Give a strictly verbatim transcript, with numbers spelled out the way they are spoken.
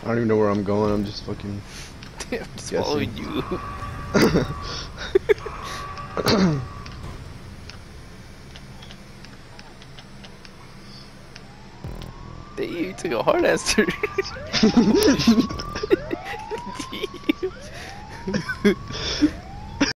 I don't even know where I'm going. I'm just fucking. Damn, I'm just Guessing. following you. Damn, you took a hard ass turn.